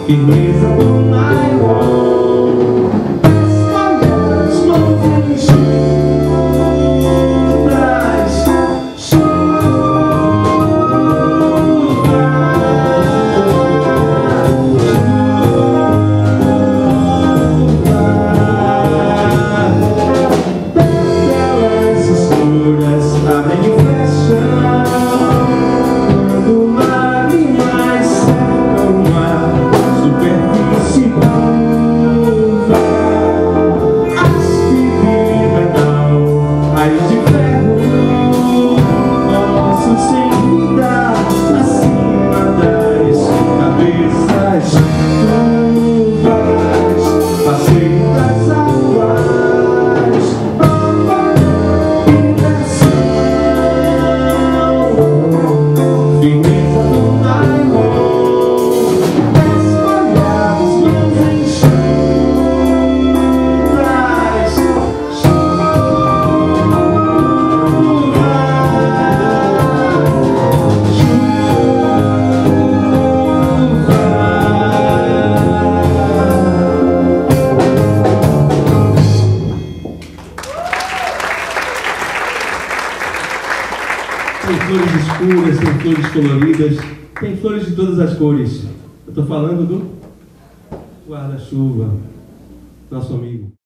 firmeza do nylon, espalhadas nuvens juntas, belas escuras abrem e fecham quando o mar e mais cerca uma superfície curva, haste de metal, raios de ferro, ossos sem vida acima das cabeças turvas, passeio das águas, firmeza do nylon, espalhados nuvens juntas, Tem flores escuras, tem flores coloridas, tem flores de todas as cores. Eu estou falando do guarda-chuva, nosso amigo.